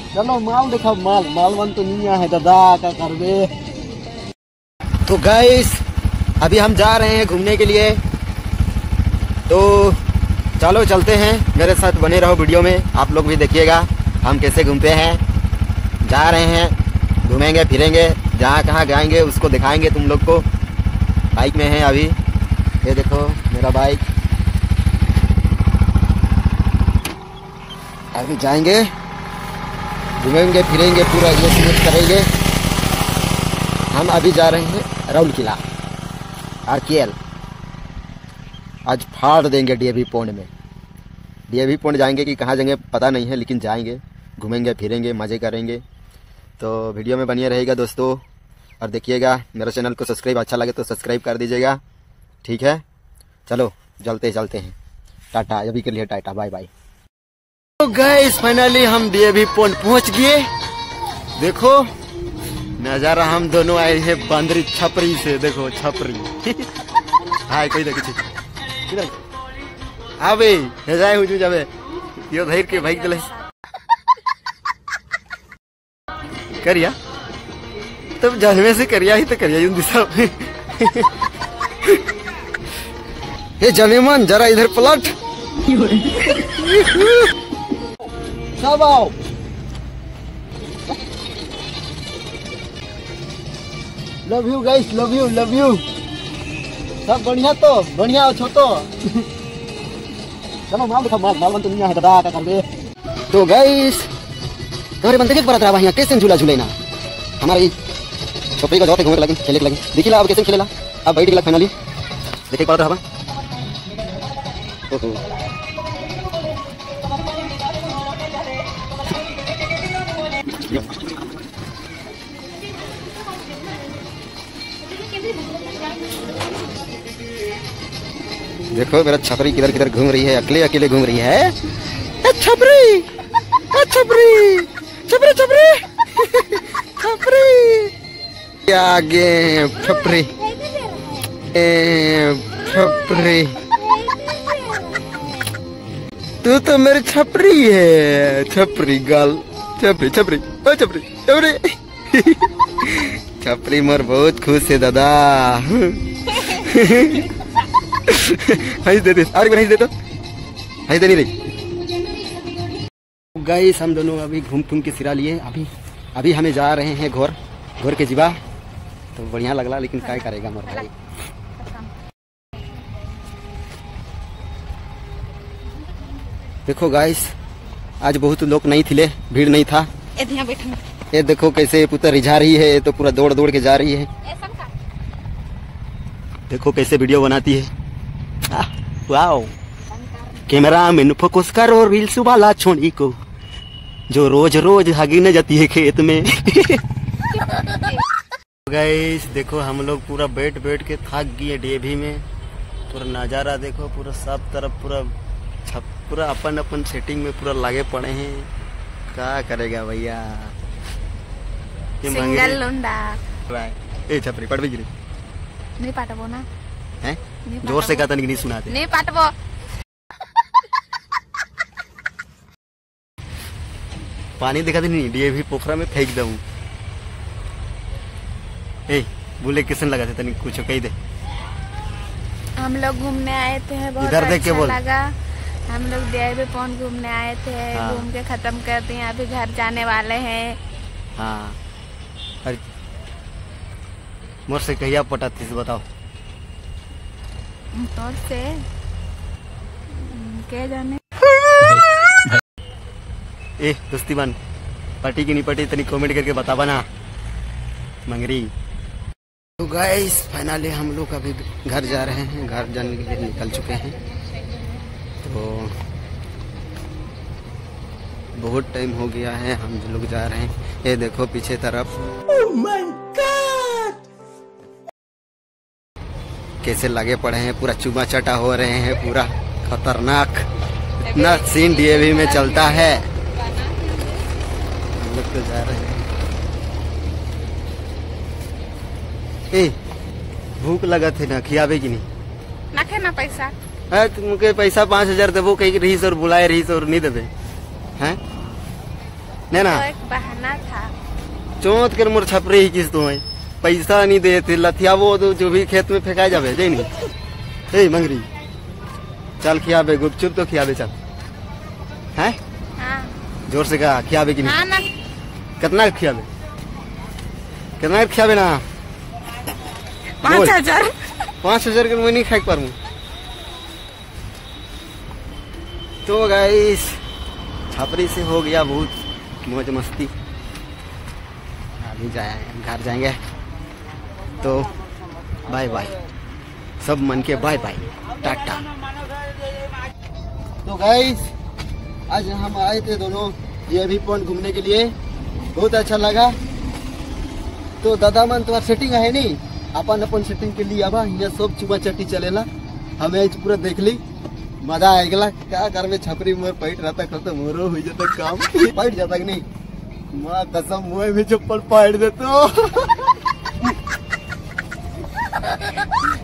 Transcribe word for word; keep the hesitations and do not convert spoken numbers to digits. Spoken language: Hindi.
चलो माल देखो, माल मालवन तो नहीं है दादा, क्या कर दे। तो गाइस अभी हम जा रहे हैं घूमने के लिए, तो चलो चलते हैं, मेरे साथ बने रहो वीडियो में, आप लोग भी देखिएगा हम कैसे घूमते हैं। जा रहे हैं, घूमेंगे फिरेंगे, जहाँ कहाँ जाएंगे उसको दिखाएंगे तुम लोग को। बाइक में है अभी, ये देखो मेरा बाइक। अभी जाएंगे, घूमेंगे फिरेंगे, पूरा ये सब करेंगे। हम अभी जा रहे हैं राउल किला आर के एल। आज फाड़ देंगे डीएवी पॉन्ड में। डीएवी पॉन्ड जाएंगे कि कहाँ जाएंगे पता नहीं है, लेकिन जाएंगे, घूमेंगे फिरेंगे, मज़े करेंगे। तो वीडियो में बनिए रहेगा दोस्तों, और देखिएगा। मेरे चैनल को सब्सक्राइब अच्छा लगे तो सब्सक्राइब कर दीजिएगा, ठीक है। चलो चलते चलते हैं, टाटा अभी के लिए, टाटा बाय बाय। तो गाइस फाइनली हम डीएवी पॉन्ड पहुंच गए। देखो नजारा, हम दोनों आए हैं बांदरी छपरी से, देखो छपरी। हाय कोई देखो किधर आवे जाए हुजू जावे यो धैर के भाई दिले करिया, तब जहमे से करिया ही तो करिया यूं दिशा। ये जनेमन जरा इधर पलट, सब आओ। Love you guys, love you love you. सब बढ़िया तो बढ़िया हो छोटो। चलो माल देखो, माल मालवन तो नहीं है दादा, क्या कर दे। तो गाइस तोरे बनते के परत रहा यहाँ कैसे झूला झूले ना, हमारी छोकरी को जाते घूमे लगे, खेले लगे। देखिए अब कैसे खेलेला, अब बैठ गया फाइनली, देखे परत रहा। देखो मेरा छपरी किधर किधर घूम रही है, अकेले अकेले घूम रही है। छपरी छपरी छपरी छपरी छपरी आगे छपरी छपरी, तू तो मेरी छपरी है, छपरी गाल, छपरी छपरी ओ छपरी छपरी। छपरी मोर बहुत खुश है दादा। हंस दे दे, और हंस दे तो हंस दे नहीं रही। गाइस हम दोनों अभी घूम घूम के सिरा लिए, अभी अभी हमें जा रहे हैं घोर घोर के जीवा। तो बढ़िया लगला, लेकिन क्या करेगा मोर भाई। देखो गाइस आज बहुत लोग नहीं थिले, भीड़ नहीं था। ये देखो कैसे पुत्र रिझा रही है, ये तो पूरा दौड़ दौड़ के जा रही है। देखो कैसे वीडियो बनाती है। वाओ, कैमरा मैन फोकस करो रील्स वाला छोड़ी को, जो रोज रोज भागी न जाती है खेत में। गाइस देखो हम लोग पूरा बैठ बैठ के थक गए डीएवी में। पूरा नजारा देखो, पूरा सब तरफ पूरा छप, पूरा अपन अपन सेटिंग में पूरा लागे पड़े हैं। क्या करेगा भैया, सिंगल लुंडा। ए छपरी पड़ भी गिरी नहीं पाटबो ना हैं, जोर से कहता नहीं सुनाते, नहीं पाटबो। पानी दिखा नहीं, डीएवी पोखरा में फेंक दूं। ए बोले किसन लगा थे तनी कुछ कही दे। हम लोग घूमने आए थे, बहुत इधर देख के अच्छा बोल। लगा। हम लोग डीएवी पॉन्ड घूमने आए थे, हाँ। घूम के खत्म करते हैं, अभी घर जाने वाले हैं। हाँ अरे मोर से कहिया पटाती से बताओ। और से के जाने। ए दोस्ती बन पटी की नहीं पटी तनी कमेंट करके बतावा ना मंगरी। तो गाइस फाइनली हम लोग अभी घर जा रहे हैं, घर जाने के लिए निकल चुके हैं। तो बहुत टाइम हो गया है, हम लोग जा रहे हैं। ये देखो पीछे तरफ oh my God! कैसे लगे पड़े हैं, पूरा चुमा चटा हो रहे हैं, पूरा खतरनाक इतना सीन डीएवी में चलता है। हम लोग तो जा रहे हैं। ए भूख लगा थे ना, खियावे की नहीं ना खे ना पैसा है तुमके पैसा पाँच हजार देवो कहीं रही और बुलाए रही और नहीं देवे हैं। नहीं ना तो एक बहाना था। चौथ कर मोर छपरे ही किस तो है पैसा नहीं देते लथिया वो तो जो भी खेत में फेंकाए जावे दे नहीं ए मंगरी चल खियाबे गुपचुप तो खियाबे चल हैं हाँ जोर से कहा खियाबे कि हाँ नहीं ना कितना खियाबे कितना खियाबे ना पाँच हजार पाँच हजार के मैं नहीं खाई पारू तो गाइस छपरी से हो गया बहुत मौज मस्ती अभी जाए घर जाएंगे तो बाय बाय सब मन के बाय बाय टाटा। तो गाइस आज हम आए थे दोनों ये भी पॉइंट घूमने के लिए बहुत अच्छा लगा। तो दादा मन तुम्हारा सेटिंग है नहीं अपन अपन सेटिंग के लिए अब यहाँ सब चुमा चट्टी चलेला हमें आज पूरा देख ली मजा आएगा क्या कर में छपरी मोर पैट रहता खत्म मोरो हो जाता काम पैट जाता कि नहीं माँ कसम मुँह में चप्पल पैट देते